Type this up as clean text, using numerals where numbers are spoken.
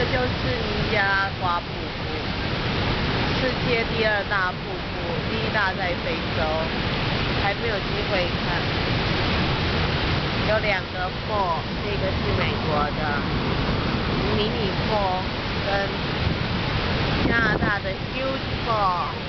就是尼加拉瓜瀑布，世界第2大瀑布，第1大在非洲，还没有机会看。有2个 fall， 这个是美国的迷你 fall， 跟加拿大的 huge fall。